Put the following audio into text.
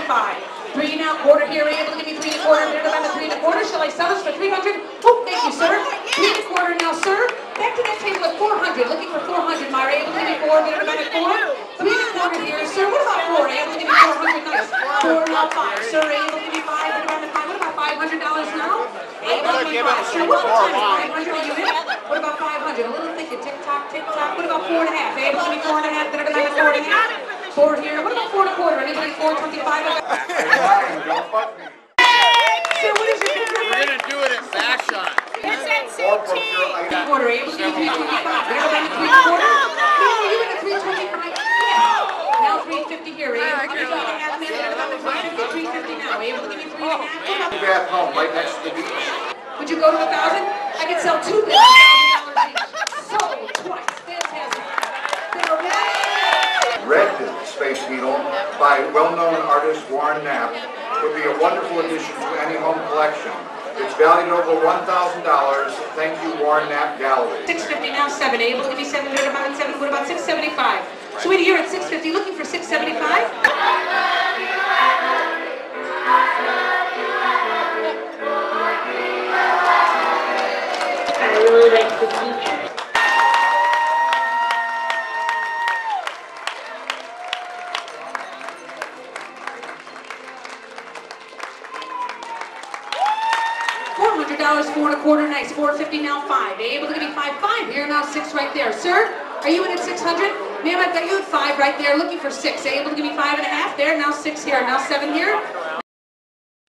5. 3 now, quarter here. Are you able to give me 3 1/4? Bid about the 3 1/4. Shall I sell this for 300? Oh, thank you, sir. 3 1/4 now, sir. Back to that table at 400. Looking for 400. Myra, able to give me 4? Bid about at 4. 3 1/4 here, sir. What about 4? Are you able to give me 400? Nice. 4 now, 5. Sir, are you able to give me 5? Bid about the 5. What about $500 now? Able to give me 5. Sir, what about 500 a unit? What about 500? A little thicker. Tick tock, tick tock. What about 4 1/2? Able to give me 4 1/2? Bid about 4 1/2. 4 here. What about 4 1/4? Anybody 425? So what is your bid? We're going to do it at back shot. It's at 16. 3 1/4. Able to give me 325? Bid about 3 1/4? No, you in the 325? Yeah. Now 350 here. Able to give me 3.5? Bid about 350. 350 now. Able to give me 3.5? Bath home, right next to the beach. Would you go to 1,000? I could sell 2 bids at $1,000 each. Sold twice. Fantastic. Red Space Needle by well-known artist Warren Knapp would be a wonderful addition to any home collection. It's valued over $1,000. Thank you, Warren Knapp Gallery. 650 now, 7. Able to give me 7 bid about 7. What about 675? So wait, you're at 650. Looking for 675? I really like the teacher. $400, 4 1/4, nice. 450 now, 5. Able to give me 5, 5 here now, 6 right there. Sir, are you in at 600? Ma'am, I've got you at 5 right there, looking for 6. Able to give me 5 1/2 there, now 6 here, now 7 here.